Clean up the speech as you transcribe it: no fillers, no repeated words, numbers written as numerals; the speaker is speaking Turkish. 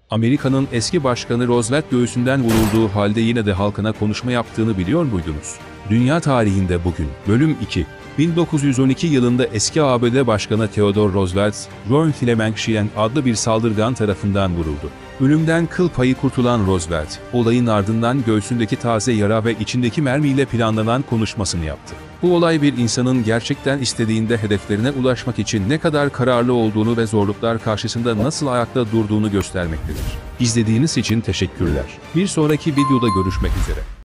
Amerika'nın eski başkanı Roosevelt göğsünden vurulduğu halde yine de halkına konuşma yaptığını biliyor muydunuz? Dünya tarihinde bugün. Bölüm 2. 1912 yılında eski ABD Başkanı Theodore Roosevelt, John Flemingshire adlı bir saldırgan tarafından vuruldu. Ölümden kıl payı kurtulan Roosevelt, olayın ardından göğsündeki taze yara ve içindeki mermiyle planlanan konuşmasını yaptı. Bu olay bir insanın gerçekten istediğinde hedeflerine ulaşmak için ne kadar kararlı olduğunu ve zorluklar karşısında nasıl ayakta durduğunu göstermektedir. İzlediğiniz için teşekkürler. Bir sonraki videoda görüşmek üzere.